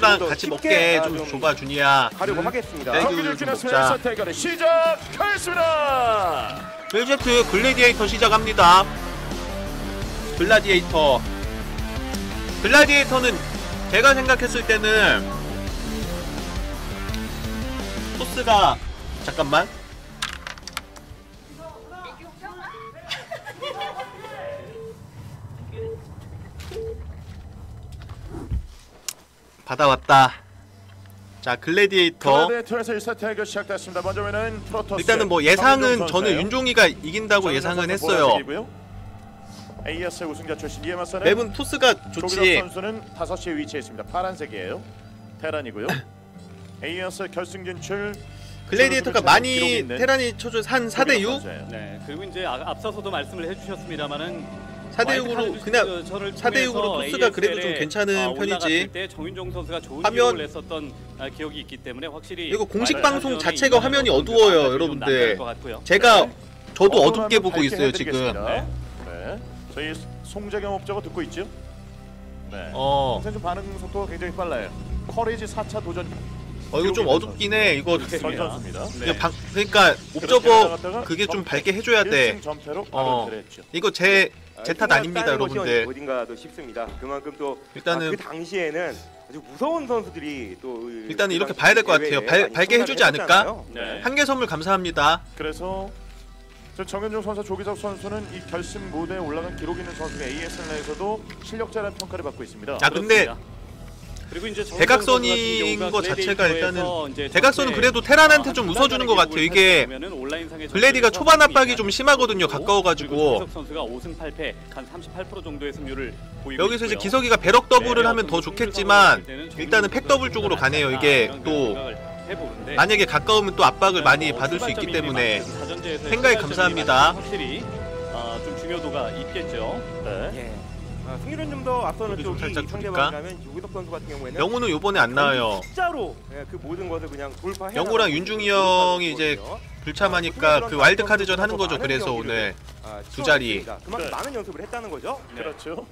잠깐 같이 먹게 좀 줘봐 준이야. 가려고 하겠습니다. 딸기우유 좀 먹자. 시작하겠습니다. 1세트 글래디에이터 시작합니다. 글라디에이터는 제가 생각했을 때는 소스가 잠깐만 받아왔다. 자 글래디에이터 글래디에이터에서 1세트 대결 시작됐습니다. 먼저는 프로토스. 일단은 뭐 예상은 저는 윤종이가 이긴다고 예상은 했어요. AS 우승자 출신 이에마스는 맵은 토스가 좋지. 선수는 5시에 위치해 있습니다. 파란색이에요. 테란이고요. AS 결승 진출. 글래디에이터가 많이 테란이 쳐줘서 한 4대6? 네. 그리고 이제 앞서서도 말씀을 해주셨습니다만은 4대6으로 그냥 4대6으로 토스가 그래도 좀 괜찮은 편이지. 때 정윤종 선수가 좋은 화면 기록을 냈었던 기억이 있기 때문에 확실히 이거 공식 방송 자체가 화면이 어두워요, 여러분들. 저도 어둡게 보고 있어요 지금. 네. 저희 송재경 업자가 듣고 있죠? 네. 좀 반응 속도가 굉장히 빨라요. 커리지 4차 도전. 이거 좀 어둡긴 해. 이거 선수입니다. 네. 그러니까 옵저버 그게 좀 밝게 해줘야 돼. 이거 제 탓 아닙니다, 여러분들. 어딘가도 싶습니다. 그만큼 또 일단은 그 당시에는 아주 무서운 선수들이 또 일단은 이렇게 봐야 될 것 같아요. 밝게 해주지 않을까? 네. 한개 선물 감사합니다. 그래서 정윤종 선수, 조기석 선수는 이 결승 무대에 올라간 기록 있는 선수가 ASL 내에서도 실력자라는 평가를 받고 있습니다. 자 근데 그리고 이제 대각선인 거 자체가 일단은 대각선은 그래도 테란한테 좀 웃어주는 것 같아요. 이게 글래디가 초반 압박이 좀 심하거든요. 가까워가지고 선수가 5승 8패 한 38% 정도의 승률을 보이고 여기서 이제 기석이가 배럭 더블을 하면 더 좋겠지만 일단은 팩 더블 쪽으로 가네요. 이게 또 만약에 가까우면 또 압박을 많이 받을 수 있기 때문에 생각이 감사합니다. 확실히 좀 중요도가 있겠죠. 네. 승률은 좀 더 앞서는 쪽이 상대방이라면 조기석 선수 같은 경우에는 영우는 요번에 안 나와요. 진짜로 그 모든 것을 그냥 돌파해. 영우랑 윤중이 형이 이제 불참하니까 그 와일드카드전 하는 거죠. 그래서 오늘 두 자리. 그만큼 많은 연습을 했다는 거죠. 그렇죠.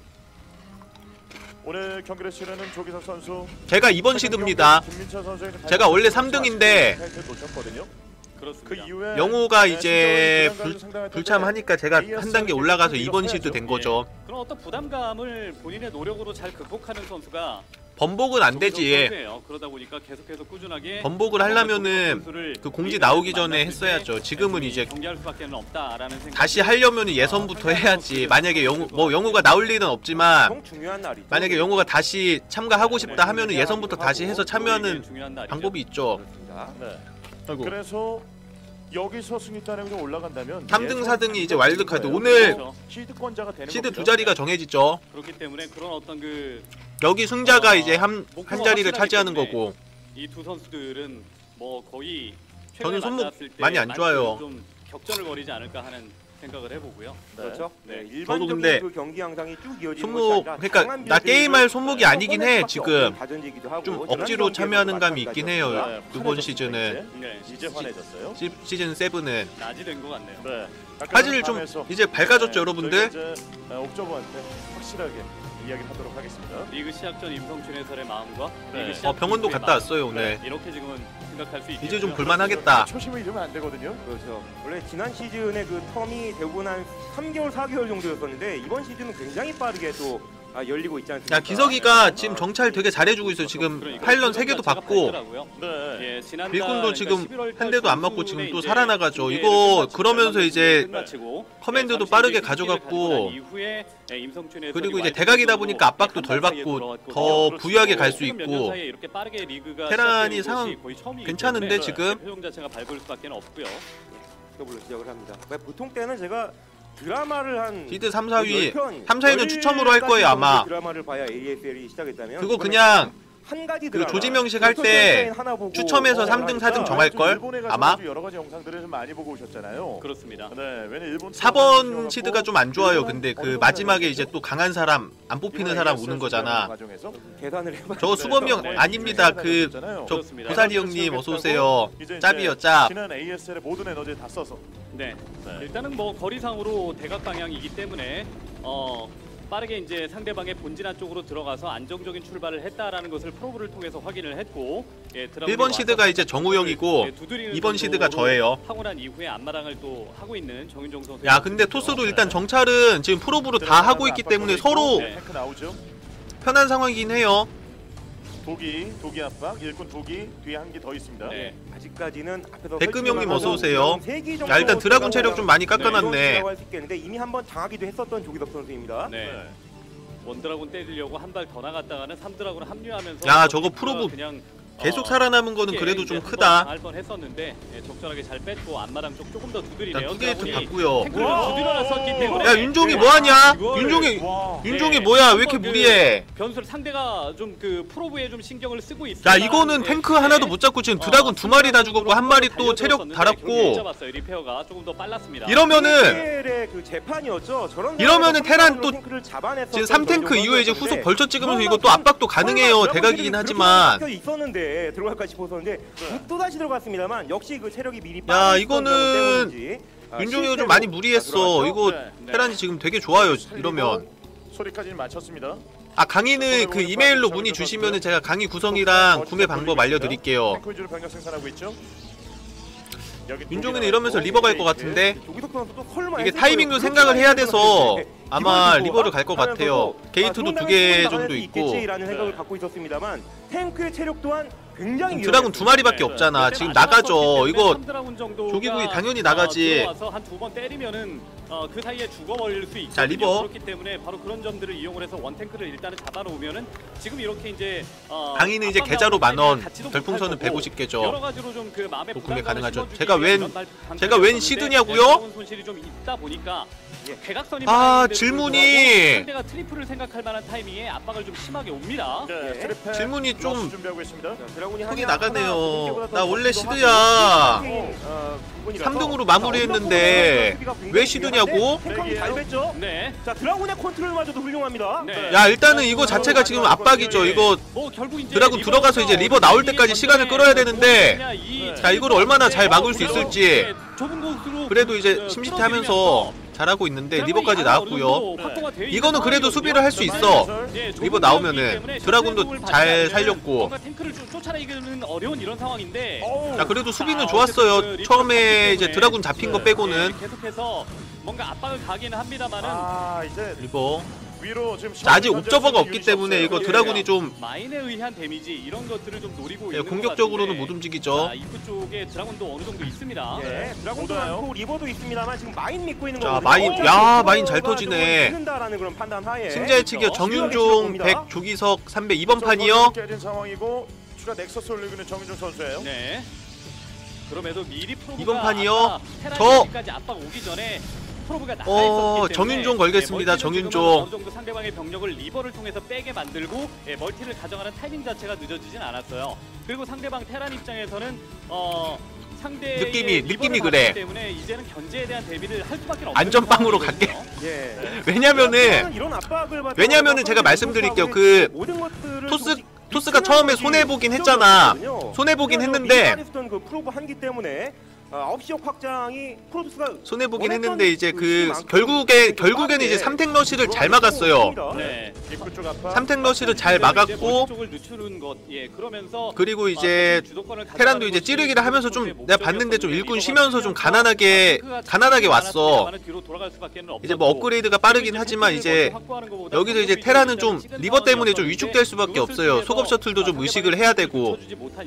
오늘 경기를 치르는 조기석 선수. 제가 이번 시드입니다. 제가 원래 3등인데 그 이후에 영우가 이제 불참하니까 제가 한 단계 올라가서 이번 시드 된 거죠. 그런 어떤 부담감을 본인의 노력으로 잘 극복하는 선수가 번복은 안 되지. 그러다 보니까 계속해서 꾸준하게 번복을 하려면은 그 공지 나오기 전에 했어야죠. 지금은 이제 경기할 수밖에 없다라는 생각. 다시 하려면 예선부터 해야지. 만약에 영우가 나올 일은 없지만 만약에 영우가 다시 참가하고 싶다 하면은 예선부터 다시 해서 참여하는 방법이 있죠. 네. 그래서 여기서 승리 따내고 좀 올라간다면 3등 4등이 이제 와일드카드. 오늘 시드권자가 되는 시드 두 자리가 정해지죠. 그렇기 때문에 그런 어떤 여기 승자가 이제 한 자리를 차지하는 거고. 이 두 선수들은 뭐 거의 저는 손목 많이 안 좋아요. 좀 격전을 벌이지 않을까 하는 생각을 해보고요. 그렇죠. 네. 저도 근데 그 경기 양상이 쭉 이어지는 손목 그러니까 나 게임할 손목이 아니긴 해 지금. 좀 억지로 참여하는 감이 있긴 해요. 이번 시즌은. 네. 이제 환해졌어요. 시즌 7은 낮이 된 것 같네요. 네. 화질을 좀 이제 밝아졌죠, 여러분들. 옥저버한테 확실하게 이야기를 하도록 하겠습니다. 리그 시작 전 임성춘 해설의 마음과 네. 리그 시작 병원도 이후의 갔다 마음. 왔어요 오늘. 네. 이렇게 지금은 생각할 수 있겠죠. 이제 좀 볼만하겠다. 초심을 잃으면 안 되거든요. 그렇죠. 원래 지난 시즌에 그 텀이 대부분 한 3개월, 4개월 정도였었는데 이번 시즌은 굉장히 빠르게 또 열리고 있지 않습니까? 야 기석이가 지금 정찰 되게 잘해주고 있어요. 지금 파일런 3개도 받고 네. 일꾼도 지금 한 대도 안 맞고 지금 또 살아나가죠. 이거 그러면서 이제 커맨드도 빠르게 가져갔고 그리고 이제 대각이다 보니까 압박도 덜 받고 더 부유하게 갈 수 있고 테란이 상황 괜찮은데 지금 더블로 시작을 합니다. 보통 때는 제가 드라마를 한 시드 3, 4위 3, 4위는 추첨으로 할 거예요 아마. 드라마를 봐야 ASL이 시작했다면 그거 그냥 한 가지 그 조지명식 할 때 추첨해서 3등 4등 정할걸 아마. 여러 가지 영상들을 좀 많이 보고 오셨잖아요. 그렇습니다. 네, 왜냐 일본 4번 시드가 좀 안 좋아요. 근데 그 마지막에 이제 또 강한 사람 안 뽑히는 사람 오는 거잖아. 계산을 해봐. 저 수범이 형 아닙니다. 그 저 보살이 형님 어서 오세요. 짭이요 짭. 지난 ASL의 모든 에너지를 다 써서. 네. 일단은 뭐 거리상으로 대각 방향이기 때문에 빠르게 이제 상대방의 본진화 쪽으로 들어가서 안정적인 출발을 했다라는 것을 프로브를 통해서 확인을 했고, 1번 시드가 이제 정우영이고 2번 시드가 저예요. 하고 난 이후에 앞마당을 또 하고 있는 정윤종 선수. 야, 근데 토스도 일단 정찰은 지금 프로브로 다 하고 있기 때문에 서로 탱크 나오죠. 편한 상황이긴 해요. 독이 압박, 일꾼 독이 뒤에 한 개 더 있습니다. 네. 아직까지는 앞에서 백금 형님 설치만 어서 오세요. 하고 세기 정도 야, 일단 드라군 체력 좀 많이 들어가야 깎아놨네. 할수 있겠는데 이미 한번 당하기도 했었던 조기석 선수입니다. 네. 원드라군 때리려고 한 발 더 나갔다가는 3드라군 합류하면서 야, 저거 프로브 그냥 계속 살아남은 거는 그래도 좀 크다. 할 뻔했었는데 적절하게 잘 뺐고 앞마당 쪽 조금 더 두드리네요. 일단 투게이트 봤고요. 탱크를 두드려놨었기 때문에. 야, 윤종이 뭐하냐? 윤종이 뭐야? 왜 이렇게 무리해? 변수를 상대가 좀 그 프로브에 좀 신경을 쓰고 있어. 야, 이거는 탱크 하나도 못 잡고 지금 드라군 2마리 다 죽었고 한 마리 또 체력 달았고. 리페어가 조금 더 빨랐습니다. 이러면은 그 재판이었죠. 저런 이러면은 테란 또 탱크를 잡아냈었던 지금 3탱크 이후에 이제 후속 벌쳐 찍으면서 이거 또 설마 압박도 가능해요. 대각이긴 하지만. 있었는데 들어갈까 싶었었는데 또 다시 들어갔습니다만 역시 그 체력이 미리 야, 이거는 윤종이가 좀 많이 무리했어. 이거 테란이 지금 되게 좋아요. 이러면. 소리까지는 맞췄습니다. 아, 강의는 그 이메일로 문의 주시면은 제가 강의 구성이랑 구매 방법 알려드릴게요. 탱크 위주로 병력 생산하고 있죠. 윤종이는 이러면서 리버 갈 것 같은데 조기석 선수도 설마 이게 했을 타이밍도 거예요. 생각을 해야 돼서 아마 이번에도 리버를 갈 것 같아요. 게이트도 2개 정도 있고. 있겠지라는 생각을 갖고 있었습니다만 탱크의 체력 또한 굉장히 드라군 2마리밖에 없잖아. 지금 나가죠. 이거 조기국이 당연히 나가지. 한 두 번 때리면은 그 사이에 죽어버릴 수 있거든요. 자, 리버. 그렇기 때문에 바로 그런 점들을 이용을 해서 원탱크를 일단은 잡아놓으면은 지금 이렇게 이제 강의는 이제 계좌로 10,000원, 별풍선은 150개죠. 여러 가지로 좀 그 마음의 구매 부담감을 가능하죠. 심어주기 제가 웬- 위한 제가 웬 시드냐고요? 손실이 좀 있다 보니까 대각선이 아, 많았는데도 질문이- 불구하고 상대가 트리플을 생각할 만한 타이밍에 압박을 좀 심하게 옵니다. 질문이 좀 준비하고 있습니다. 크게 나가네요. 나 원래 시드야. 3등으로 마무리했는데 왜 시드냐고? 탱크가 잘 뺐죠? 네. 자, 드라군의 컨트롤마저도 훌륭합니다. 네. 야, 일단은 이거 자체가 지금 압박이죠. 이거 뭐 결국 이제 드라군 들어가서 이제 리버 나올 때까지 시간을 끌어야 되는데 자, 이걸 얼마나 잘 막을 수 있을지. 그래도 이제 심시티 하면서 잘하고 있는데 리버까지 나왔고요. 이거는 그래도 수비를 할 수 있어. 리버 나오면은 드라군도 잘 살렸고. 탱크를 쫓아내기는 어려운 이런 상황인데. 자, 그래도 수비는 좋았어요. 처음에 이제 드라군 잡힌 거 빼고는. 계속해서 뭔가 압박을 가기는 합니다만은 이제 리버. 위로 지금 자, 아직 옵저버가 없기 때문에 이거 드라군이 좀 마인에 의한 데미지 이런 것들을 좀 노리고 예, 있는 공격적으로는 못 것 같은데. 움직이죠. 자, 입구 쪽에 드라군도 어느 정도 있습니다. 예, 드라군도 오다요. 많고 리버도 있습니다만 지금 마인 믿고 있는 자, 거거든요. 마인, 야, 마인 잘 터지네. 는다라는 그런 판단 하에 승자의 측이요. 정윤종, 100, 조기석, 300 이번 판이요. 깨진 상황이고 추가 넥서스 올리고 있는 정윤종 선수예요. 네. 그럼에도 미리 프로브가 이번 판이요. 아까 테라까지 압박 오기 전에 프로브가 나가 있었기 때문에 정윤종 걸겠습니다. 멀티는 정윤종. 지금은 어느 정도 상대방의 병력을 리버를 통해서 빼게 만들고 멀티를 가져가는 타이밍 자체가 늦어지진 않았어요. 그리고 상대방 테란 입장에서는 상대의 느낌이 리버를 그래. 받기 때문에 이제는 견제에 대한 대비를 할 수밖에 없는 안전빵으로 상황이거든요. 갈게. 예. 왜냐면은 이런 압박을 받아서 왜냐면은 제가 말씀드릴게요. 그 모든 것들을 토스가 처음에 손해보긴 했잖아. 손해보긴 했는데 그 프로브 한기 때문에 9시역 확장이 프로토스가 손해보긴 했는데 이제 그 결국에는 이제 3탱 러시를 잘 막았어요. 네. 입구 쪽 압박. 3탱 러시를 잘 막았고 쪽을 늦추는 것, 예, 그러면서 그리고 이제 테란도 이제 찌르기를 하면서 좀 내가 봤는데 좀 일꾼 쉬면서 좀 가난하게 왔어. 이제 뭐 업그레이드가 빠르긴 하지만 이제 여기서 이제 테란은 좀 리버 때문에 좀 위축될 수밖에 없어요. 소급 셔틀도 좀 의식을 해야 되고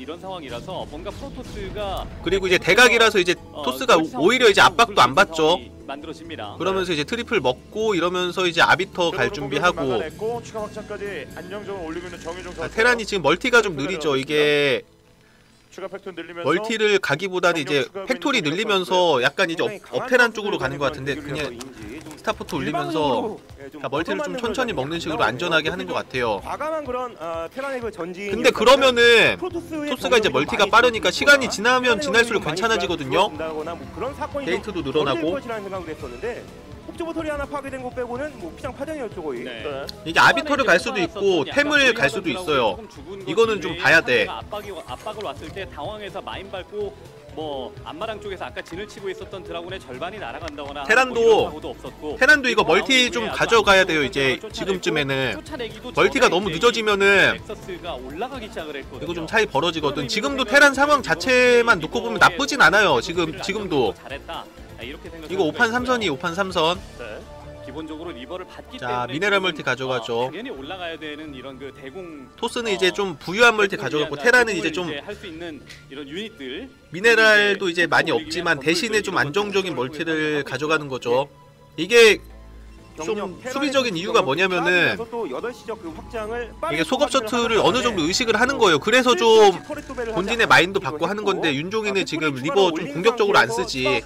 그리고 이제 대각이라서 이제 토스가 오히려 이제 압박도 안 받죠. 그러면서 이제 트리플 먹고 이러면서 이제 아비터 갈 준비하고 추가 확장까지 안정적으로 올리고 있는 정윤종 선수. 테란이 지금 멀티가 좀 느리죠. 이게 추가 팩토리 늘리면서 멀티를 가기보다는 이제 팩토리 늘리면서 약간 이제 업테란 쪽으로 가는 것 같은데 그냥 스타포트 올리면서 자, 멀티를 좀 천천히 먹는 식으로 안전하게 하는 것 같아요. 과감한 그런 테란의 그 전진. 근데 그러면은 토스가 이제 멀티가 빠르니까 시간이 지나면 지날수록 괜찮아지거든요. 게이트도 늘어나고 옵저버터리 하나 파괴된 거 빼고는 뭐 피장 파장이었죠 거의. 네. 이게 아비터를 갈 수도 있고 템을 갈 수도 있어요. 이거는 좀 봐야 돼. 압박을 왔을 때 당황해서 마인 밟고 뭐 앞마당 쪽에서 아까 진을 치고 있었던 드라군의 절반이 날아간다거나 테란도 뭐 이런 사고도 없었고, 테란도 이거 그리고 멀티 아웃 좀 부분에 가져가야 아주 돼요. 이제 쫓아내고, 지금쯤에는 쫓아내기도 멀티가 전에 너무 이제 늦어지면은 넥서스가 올라가기 시작을 했거든요. 이거 좀 차이 벌어지거든. 지금도 테란 상황 자체만 놓고 보면 나쁘진 않아요. 지금도 잘했다. 이렇게 이거 5판 3선이 5판 3선. 네. 기본적으로 리버를 받기 자, 때문에 미네랄 지금, 멀티 가져가죠. 당연히 올라가야 되는 이런 그 대공. 토스는 이제 좀 부유한 멀티 가져갔고 테란은 이제 좀 할수 있는 이런 유닛들. 미네랄도 이제 많이 없지만 대신에 좀 안정적인 멀티를 가져가는 거죠. 이게 좀 수비적인 이유가 뭐냐면은 또 8시 지역 그 확장을 이게 소급 셔틀을 어느 정도 의식을 하는 거예요. 그래서 좀 본진의 마인도 받고 하는 건데 윤종이는 지금 리버 좀 공격적으로 안 쓰지.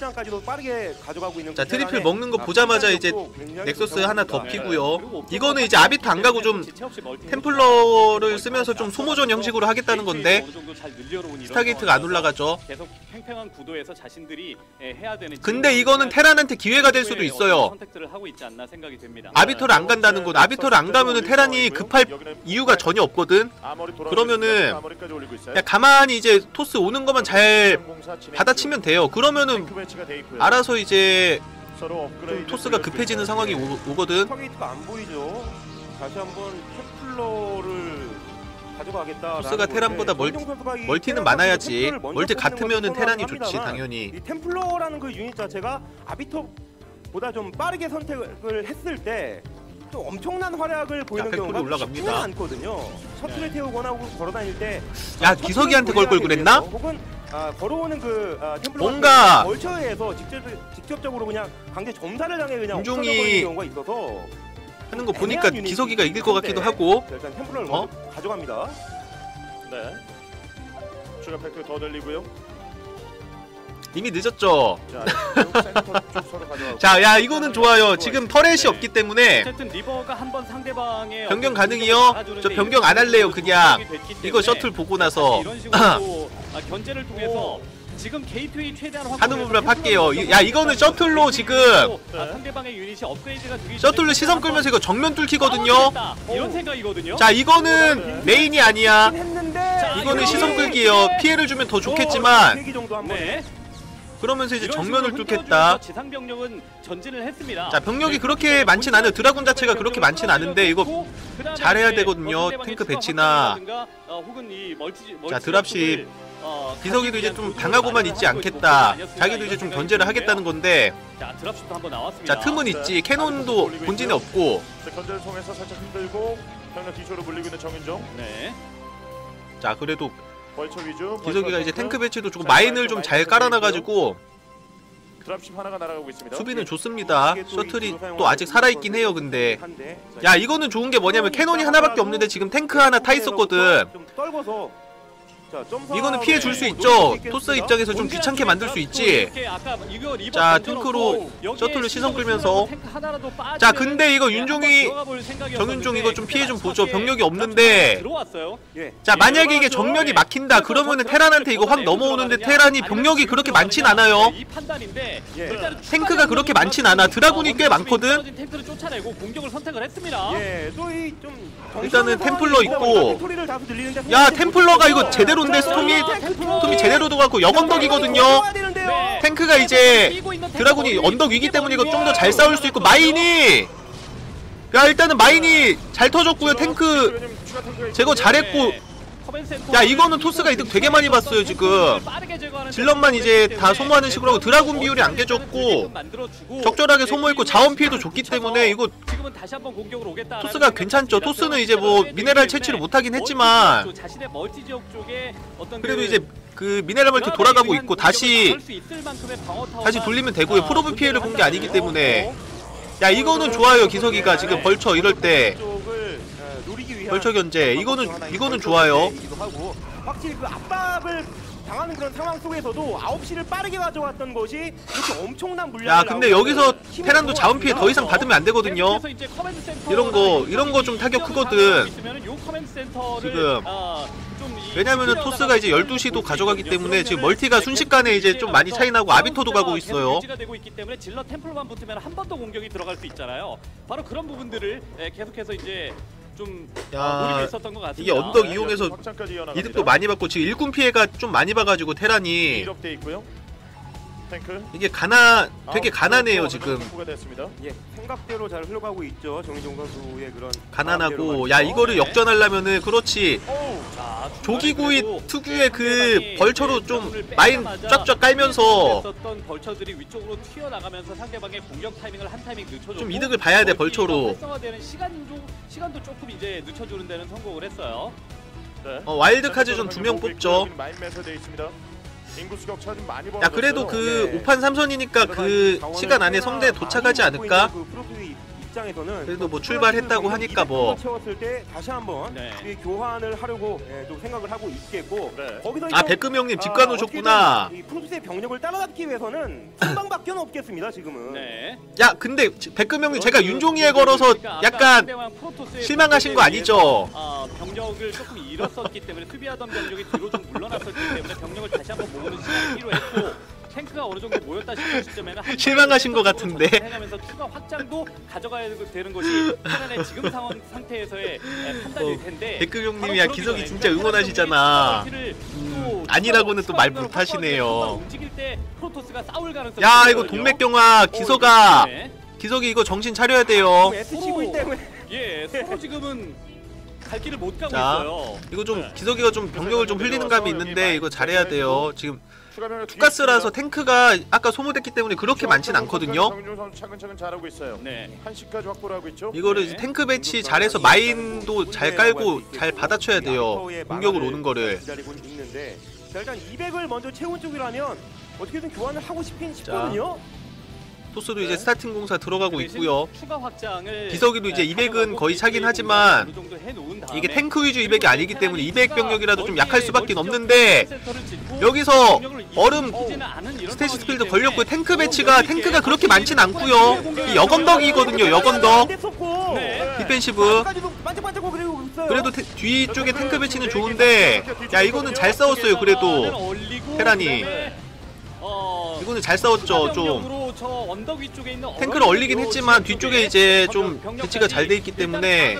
자, 트리플 먹는 거 보자마자 이제 넥서스 하나 더 피고요. 이거는 이제 아비트 안 가고 좀 템플러를 쓰면서 좀 소모전 형식으로 하겠다는 건데 스타게이트가 안 올라가죠. 계속 팽팽한 구도에서 자신들이 해야 되는. 근데 이거는 테란한테 기회가 될 수도 있어요. 선택들을 하고 있지 않나 생각이 됩니다. 아비터를 안 간다는 건 아비터를 안 가면은 테란이 급할 이유가 전혀 없거든. 그러면은 그냥 가만히 이제 토스 오는 것만 잘 받아치면 돼요. 그러면은 알아서 이제 좀 토스가 급해지는 상황이 오거든. 타겟가 안 보이죠. 다시 한번 템플러를 가져가겠다. 토스가 테란보다 멀티는 많아야지. 멀티 같으면은 테란이 좋지 당연히. 이 템플러라는 그 유닛 자체가 아비터보다 좀 빠르게 선택을 했을 때 또 엄청난 활약을 보이는 경우가 올라갑니다. 않거든요. 셔틀을 태우거나 혹은 걸어다닐 때 야, 기석이한테 걸 걸 그랬나? 혹은 걸어오는 그 템플러 뭔가 벌처에서 직접적으로 그냥 강제 점사를 당해 그냥 윤종이 없어져버리는 경우가 있어서 하는 거 보니까 기석이가 이길 것 같기도 하고. 자, 일단 템플러를 먼저 가져갑니다. 네. 추가 팩토리 더 늘리고요. 이미 늦었죠. 자, 자, 야 이거는 좋아요. 지금 터렛이 없기 때문에 어쨌든 리버가 한번 상대방의 변경 가능해요? 저 변경 안 할래요. 그냥 이거 셔틀 보고 나서 이런 식으로 견제를 통해서 지금 게이트웨이 최대한 하는 부분을 팔게요. 야 이거는 셔틀로 지금 상대방의 유닛이 업그레이드가 되기 셔틀로 시선 끌면서 이거 정면 뚫기거든요. 이런 생각이거든요. 자 이거는 메인이 아니야. 이거는 시선 끌기예요. 피해를 주면 더 좋겠지만 네. 그러면서 이제 정면을 뚫겠다. 지상 병력은 전진을 했습니다. 자 병력이 그렇게 많진 않아요. 드라군 자체가 그렇게 많진 않은데 이거 잘해야 되거든요. 탱크 배치나. 자 드랍십 기석이도 이제 좀 당하고만 있지 않겠다. 자기도 이제 좀 견제를 하겠다는 건데. 자 드랍십도 한번 나왔습니다. 자 틈은 있지. 캐논도 본진에 없고. 견제를 통해서 살짝 흔들고 병력 뒤쪽으로 물리고 있는 정윤종. 네. 자 그래도 벌처 위주. 기석이가 이제 탱크 배치도 조금 마인을 좀 잘 깔아놔가지고 드랍십 하나가 날아가고 있습니다. 수비는 좋습니다. 셔틀이 또 아직 살아있긴 해요. 근데 야 이거는 좋은 게 뭐냐면 캐논이 하나밖에 없는데 지금 탱크 하나 타 있었거든. 이거는 피해 줄 수 있죠. 토스 입장에서 좀 귀찮게 만들 수 있지. 자 탱크로 셔틀로 시선 끌면서. 자 근데 이거 윤종이 정윤종 이거 좀 피해 좀 보죠. 병력이 없는데. 자 만약에 이게 정면이 막힌다 그러면은 테란한테 이거 확 넘어오는데 테란이 병력이 그렇게 많진 않아요. 탱크가 그렇게 많진 않아. 드라군이 꽤 많거든. 일단은 템플러 있고. 야 템플러가 이거 제대로인데 스톰이 제대로 들어가고 역언덕이거든요. 탱크가 이제 드라군이 언덕 위기 때문에 이거 좀 더 잘 싸울 수 있고 마인이 야 일단은 마인이 잘 터졌고요. 탱크 제거 잘했고 야 이거는 토스가 이득 되게 많이 봤어요. 지금 질럿만 이제 다 소모하는 식으로 하고 드라군 비율이 안 깨졌고 적절하게 소모했고 자원 피해도 줬기 때문에 이거 토스가 괜찮죠. 토스는 이제 뭐 미네랄 채취를 못하긴 했지만 그래도 이제 그 미네랄 멀티 돌아가고 있고 다시 돌리면 되고요. 프로브 피해를 본 게 아니기 때문에 야 이거는 좋아요. 기석이가 지금 벌처 이럴 때 벌처 견제 이거는 좋아요. 확실히 그 압박을 당하는 그런 상황 속에서도 9시를 빠르게 가져왔던 것이 이렇게 엄청난 물량을. 야 근데 여기서 테란도 자원 피해 더 이상 받으면 안 되거든요. 이런 거 좀 타격 크거든. 지금 왜냐면은 토스가 이제 12시도 가져가기 때문에 지금 멀티가 순식간에 이제 좀 많이 차이 나고 아비토도 가고 있어요. 질럿 템플만 붙으면 한 번 더 공격이 들어갈 수 있잖아요. 바로 그런 부분들을 계속해서 이제 좀 야, 몰입했었던 것 같습니다. 이게 언덕 네, 이용해서 확장까지 이어나갑니다. 이득도 많이 받고 지금 일꾼 피해가 좀 많이 봐가지고 테란이 이력돼 있고요. 탱크. 이게 되게 가난해요 지금. 됐습니다. 예, 생각대로 잘 흘러가고 있죠. 정의종 선수의 그런 가난하고 야 이거를 역전하려면은 그렇지 자, 조기구이 중간에 특유의 그 상대방이 벌처로 이제 좀 점을 마인 빼자마자 쫙쫙 깔면서 했었던 벌처들이 위쪽으로 튀어나가면서 상대방의 공격 타이밍을 한 타이밍 늦춰줬고 좀 이득을 봐야 돼, 벌처로. 활성화되는 시간도 조금 이제 늦춰주는 데는 성공을 했어요. 네. 와일드 카드 좀 2명 뽑죠. 마인 매설돼 있습니다. 인구 수격차 좀 많이 야 그래도 그 네. 5판 3선이니까 그 시간 안에 성대에 도착하지 않을까? 그 프로토스 입장에서는 그래도 뭐 출발했다고 하니까 뭐. 채웠을 때 다시 한번 네. 이 교환을 하려고 좀 생각을 하고 있겠고 네. 거기서 아 백금 형님 집 가놓으셨구나. 이 프로토스의 병력을 따라잡기 위해서는 한 방밖에 없겠습니다 지금은. 네. 야 근데 백금 형님 제가 윤종이에 걸어서 그러니까 아까 약간 상대방 프로토스의 실망하신 거 아니죠? 병력을 조금 잃었었기 때문에 수비하던 병력이 뒤로 좀 물러났었기 때문에 병력을 다시 한번 모으는 시간이 필요했고 탱크가 어느 정도 모였다 싶은 시점에는 한 실망하신 것 같은데. 해가면서 추가 확장도 가져가야 되는 것이 테란의 지금 상태에서의 판단일 텐데. 백금 형님이 야 기석이 진짜 응원하시잖아. 아니라고는 또 말 못하시네요. 움직일 때 프로토스가 싸울 가능성이 야 이거 있거든요. 동맥경화 기석아 네. 기석이 이거 정신 차려야 돼요. SCV 때문에 예, 서로 지금은 갈 길을 못 가고 자, 있어요. 이거 좀 기석이가 좀 병력을 좀 흘리는 감이 있는데 이거 잘해야 돼요. 지금 추가 병력 투가스라서 탱크가 아까 소모됐기 때문에 그렇게 많진 않거든요. 정윤종 선수 차근차근 잘하고 있어요. 네. 한시까지 확보를 하고 있죠. 이거를 이제 탱크 배치 잘해서 마인도 잘 깔고 잘 받아쳐야 돼요. 공격을 오는 거를. 기다리고 있는데 자, 일단 200을 먼저 채운 쪽이라면 어떻게든 교환을 하고 싶긴 싶거든요. 토스도 이제 스타팅 공사 들어가고 있고요. 추가 확장을 기석이도 이제 200은 거의 차긴 하지만 이게 탱크 위주 200이 아니기 때문에 200 병력이라도 좀 약할 수밖에 없는데 여기서 얼음 스테이시 필드 걸렸고 탱크가 그렇게 많진 않고요. 이 역언덕이거든요. 역언덕 디펜시브. 그래도 뒤쪽에 탱크 배치는 좋은데 야 이거는 잘 싸웠어요. 그래도 테란이 이거는 잘 싸웠죠. 좀 탱크를 얼리긴 했지만 뒤쪽에 이제 좀 배치가 잘 돼 있기 때문에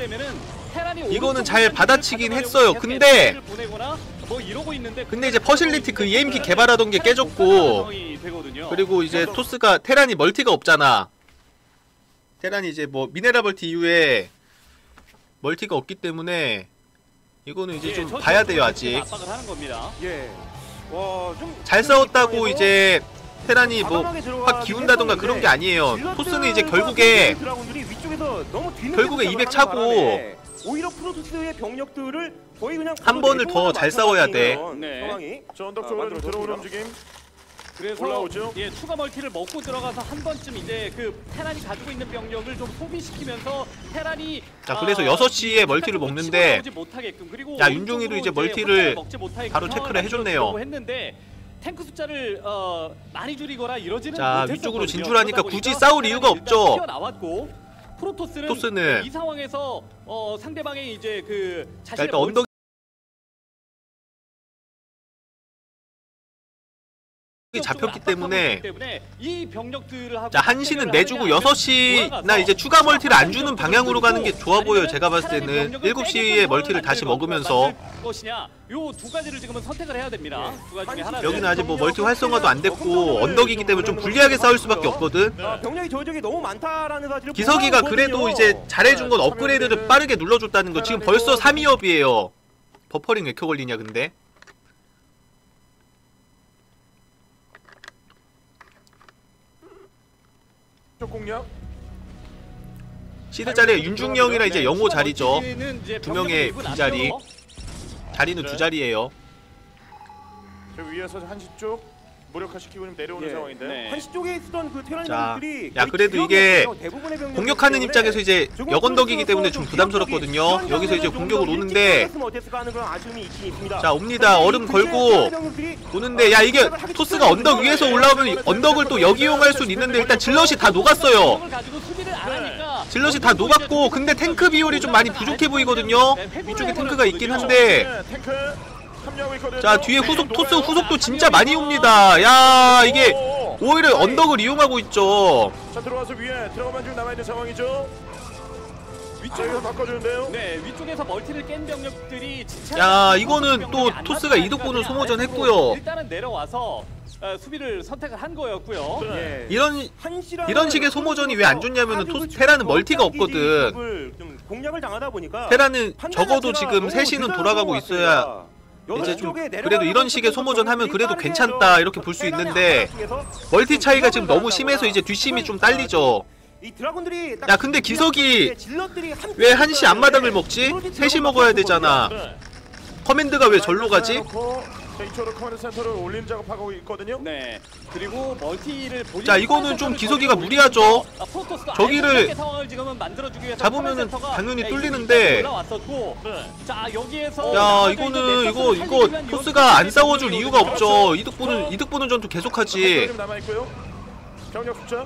이거는 잘 받아치긴 했어요. 근데 이제 퍼실리티 그 EMP 개발하던 게 깨졌고 그리고 이제 토스가 테란이 멀티가 없잖아. 테란이 이제 뭐 미네랄 멀티 이후에 멀티가 없기 때문에 이거는 이제 좀 봐야 돼요. 아직 잘 싸웠다고 이제 테란이 뭐 확 기운다던가 그런 게 아니에요. 토스는 이제 결국에 200 차고 오히려 프로토스의 병력들을 거의 그냥 한 번을 더 잘 싸워야 돼. 상황이 저 언덕 쪽으로 들어오는 움직임. 그래서 올라오죠? 예, 추가 멀티를 먹고 들어가서 한 번쯤 이제 그 테란이 가지고 있는 병력을 좀 소비시키면서 테란이 자 그래서 6시에 멀티를 먹는데 야 윤종이도 이제 멀티를 바로 체크를 해줬네요. 했는데 탱크 숫자를 많이 줄이거나 이러지는 자 못했었거든요. 위쪽으로 진출하니까 굳이 싸울 이유가 없죠. 나왔고 토스는 이 상황에서 상대방의 이제 그 자 자신의 일단 언덕 잡혔기 때문에 이 병력들을 하고 자 1시는 내주고 6시나 이제 추가 멀티를 안 주는 방향으로 가는 게 좋아 보여요. 제가 봤을 때는 7시에 멀티를 다시 먹으면서 요 두 가지를 지금은 선택을 해야 됩니다. 두 가지 중에 하나. 여기는 아직 뭐 멀티 활성화도 안 됐고 언덕이기 때문에 좀 불리하게 싸울 수밖에 없거든. 병력이 저쪽에 너무 많다라는 사실을 기석이가 그래도 이제 잘해준 건 업그레이드를 빠르게 눌러줬다는 거. 지금 벌써 3위업이에요. 버퍼링 왜 이렇게 걸리냐 근데. 공략. 시드 자리에 윤중이 형이랑 이제 영호 자리죠. 두 명의 빈자리. 자리는 두 자리예요. 저 위에서 한시 쪽 무력화시키고 좀 내려오는 상황인데. 네. 한시 쪽에 있었던 그 테란 자, 병력들이 야 그래도 이게 대부분의 병력이기 공격하는 때문에 입장에서 이제 역언덕이기 때문에 좀 부담스럽거든요. 여기서 이제 공격을 오는데 자 옵니다. 얼음 걸고 오는데 야 이게 토스가 언덕 위에서 올라오면 언덕을 또 역이용할 수는 있는데 일단 질럿이 다 녹았어요. 질럿이 다 녹았고 근데 탱크 비율이 좀 많이 부족해 보이거든요. 위쪽에 탱크가 있긴 한데 자 뒤에 토스 후속도 진짜 많이 옵니다. 야 이게 오히려 언덕을 이용하고 있죠. 자 들어와서 위에 들어가만 지금 남아있는 상황이죠. 위쪽에서 바꿔주는데요. 네, 위쪽에서 멀티를 깬 병력들이 야, 이거는 또 토스가 이득 보는 소모전 했고요. 일단은 내려와서 수비를 선택을 한 거였고요. 네. 이런 식의 소모전이 왜 안 좋냐면은 테라는 멀티가 없거든. 좀 공략을 당하다 보니까 테라는 적어도 지금 3시는 돌아가고 있어야 이제 좀 그래도 이런 식의 소모전 하면 그래도 괜찮다 이렇게 볼 수 있는데 멀티 차이가 지금 너무 심해서 이제 뒷심이 좀 딸리죠. 야, 근데 기석이 왜 1시 앞마당을 먹지? 3시 먹어야 되잖아. 네. 커맨드가 왜 절로 가지? 자, 이쪽으로 커맨드 센터를 올리는 작업하고 있거든요. 네. 그리고 멀티를 자, 이거는 좀 기석이가 무리하죠. 저기를 잡으면은 잡으면은 당연히 뚫리는데. 네. 자, 여기에서 야, 이거 토스가 안 싸워줄 이유가 없죠. 이득 보는 전투 계속하지. 좀 남아 있고요. 병력 숫자.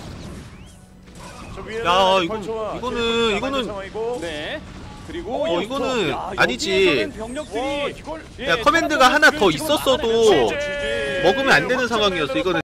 저 위에는 야, 벌초와 이거는 남아있는 상황이고. 네. 그리고 이거는 야, 아니지. 여기에서는 병력들이 이걸 야, 커맨드가 하나 더 있었어도 GG. 먹으면 안 되는 상황이었어. 이거는